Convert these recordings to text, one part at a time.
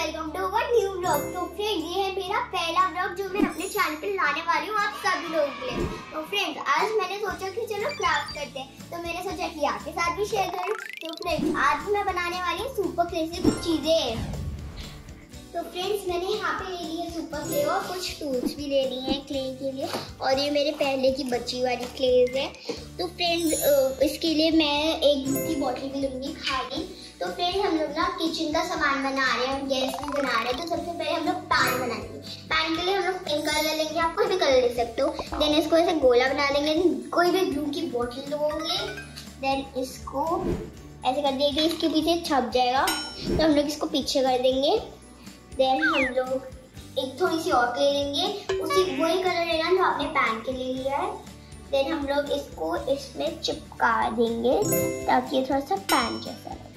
Welcome to our new vlog. तो friends ये है मेरा पहला व्लॉग जो मैं अपने चैनल पे लाने वाली हूँ आप सभी लोगों के लिए। तो फ्रेंड्स आज मैंने सोचा कि चलो क्राफ्ट करते हैं, तो मैंने सोचा कि आपके साथ भी शेयर करूँ। तो फ्रेंड्स आज मैं बनाने वाली हूँ सुपर क्ले से कुछ चीजें। तो फ्रेंड्स मैंने यहाँ पे ले ली है सुपर क्ले और कुछ टूल्स भी ले लिए हैं क्ले के लिए, और ये मेरे पहले की बची वाली क्लेज है। तो फ्रेंड्स इसके लिए मैं एक दूध की बॉटल भी लूँगी खाली। तो फ्रेंड्स हम लोग ना किचन का सामान बना रहे हैं, गैस में बना रहे हैं। तो सबसे पहले हम लोग पैन बनाएंगे। पैन के लिए हम लोग पिंक कलर लेंगे, आप कोई भी कलर ले सकते हो। देन इसको ऐसे गोला बना देंगे, कोई भी ब्लू की बॉटल लोगे। देन इसको ऐसे कर देंगे, इसके पीछे छप जाएगा, तो हम लोग इसको पीछे कर देंगे। देन हम लोग एक थोड़ी सी और ले लेंगे, उसी वही कलर लेना जो आपने पैन के लिए लिया है। देन हम लोग इसको इसमें चिपका देंगे ताकि ये थोड़ा सा पैन जैसा लगे।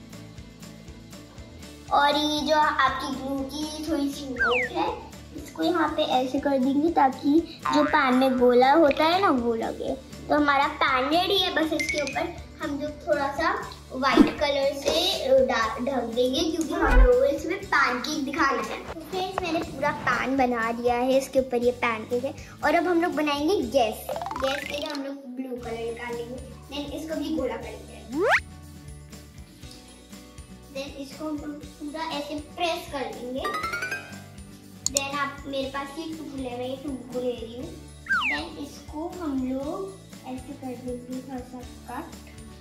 और ये जो आपकी ग्लू की थोड़ी सी नोक है, इसको यहाँ पे ऐसे कर देंगे ताकि जो पैन में गोला होता है ना वो लगे। तो हमारा पैन रेडी है, बस इसके ऊपर हम लोग थोड़ा सा व्हाइट कलर से ढक देंगे क्योंकि हम लोग इसमें पैनकेक दिखाना है। तो फ्रेंड्स मैंने पूरा पैन बना दिया है, इसके ऊपर ये पैनकेक है। और अब हम लोग बनाएंगे गैस। गैस के लिए हम लोग ब्लू कलर निकालेंगे, देन इसको भी गोला करेंगे। देन इसको हम पूरा ऐसे प्रेस कर देंगे। देन आप मेरे पास ये टूल है, मैं ये टूल ले रही हूँ। देन इसको हम लोग ऐसे कर देंगे थोड़ा सा कट।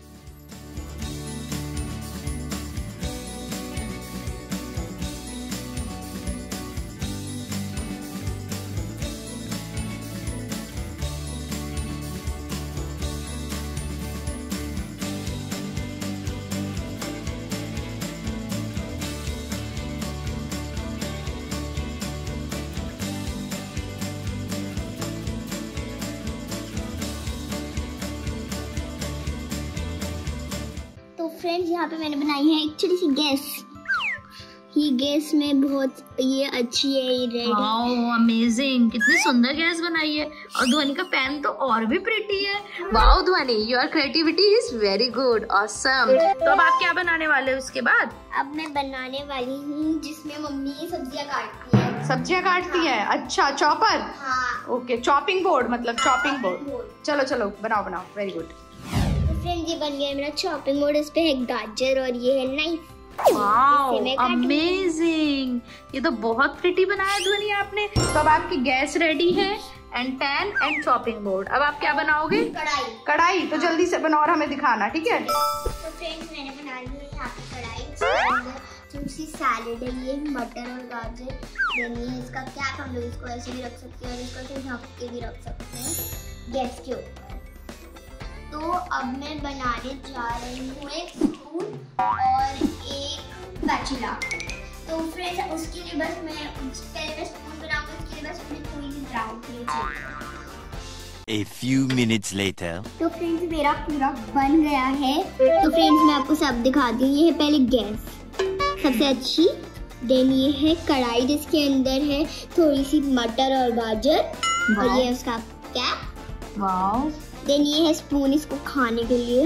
तो फ्रेंड्स यहाँ पे मैंने बनाई है एक छोटी सी गैस। ये गैस में बहुत ये अच्छी है, ये रेड। वाओ अमेजिंग, कितनी सुंदर गैस बनाई है। और ध्वनि का पैन तो और भी प्रिटी है। Wow Dhwani, your creativity is very good, awesome. तो अब आप क्या बनाने वाले हो इसके बाद? अब मैं बनाने वाली हूँ जिसमें मम्मी सब्जियाँ काटती है। सब्जियाँ काटती है? अच्छा, चॉपर। हाँ ओके, चॉपिंग बोर्ड, मतलब चॉपिंग बोर्ड। चलो चलो बनाओ बनाओ, वेरी गुड। फ्रेंड्स ये बन गया मेरा चॉपिंग बोर्ड, इस पे है गाजर और ये है नाइफ। वाओ अमेजिंग, ये तो बहुत प्रिटी बनाया ध्वनि आपने। तो अब आपकी गैस रेडी है, and pan and chopping board. अब आप क्या बनाओगे? कढ़ाई। कढ़ाई तो जल्दी से बनाओ और हमें दिखाना, ठीक है? तो फ्रेंड्स मैंने बना ली है यहाँ पे कढ़ाई। जूसी सैलेड है, ये मटर और गाजर। देन ये इसका कैप, हम लोग इसको ऐसे भी रख सकते हैं और इसको फिर ढक के भी रख सकते हैं गैस के ऊपर। तो अब मैं बनाने जा रही हूँ एक स्पून और एक स्पैचुला। तो फ्रेंड्स उसके लिए बस मैं पहले मैं स्पून बनाऊंगी, उसके लिए बस मुझे थोड़ी सी ब्राउन क्ले चाहिए। A few minutes later. तो फ्रेंड्स मेरा पूरा बन गया है। तो फ्रेंड्स मैं आपको सब दिखाती हूँ। ये है पहले गैस सबसे अच्छी, देन ये है कढ़ाई जिसके अंदर है थोड़ी सी मटर और गाजर, और ये है उसका कैप। वाओ। देन ये है स्पून इसको खाने के लिए,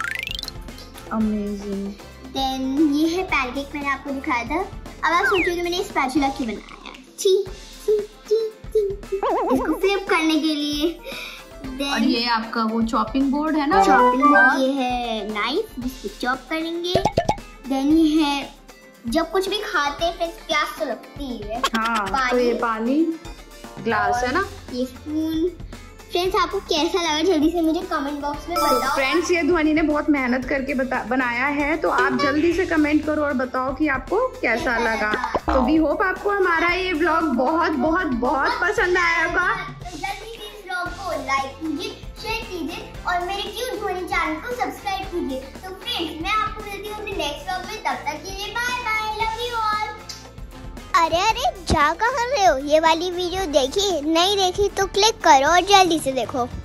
अमेजिंग। देन ये है पैनकेक मैंने आपको दिखाया था। अब आप सोचोगे मैंने स्पैचुला क्यों बनाया, इसको फ्लिप करने के लिए। और ये आपका वो चॉपिंग बोर्ड है ना? Chopping board. ये है नाइफ जिसको चॉप करेंगे। देन ये है जब कुछ भी खाते हैं फिर प्यास तो लगती है। हाँ, तो ये पानी ग्लास है ना? ये स्पून। फ्रेंड्स आपको कैसा लगा जल्दी से मुझे कमेंट बॉक्स में बताओ। फ्रेंड्स ये ध्वनि ने बहुत मेहनत करके बनाया है, तो आप जल्दी से कमेंट करो और बताओ कि आपको कैसा लगा। तो वी होप आपको हमारा ये व्लॉग बहुत बहुत बहुत पसंद आया होगा। जल्दी से इस व्लॉग को लाइक कीजिए, शेयर कीजिए और मेरे क्यूट ध्वनि चैनल को सब्सक्राइब कीजिए। तो फ्रेंड्स मैं आपको मिलती हूँ अपने नेक्स्ट व्लॉग में, तब तक के लिए bye bye, love you all. अरे जा कहाँ रहे हो? ये वाली वीडियो देखी नहीं देखी तो क्लिक करो और जल्दी से देखो।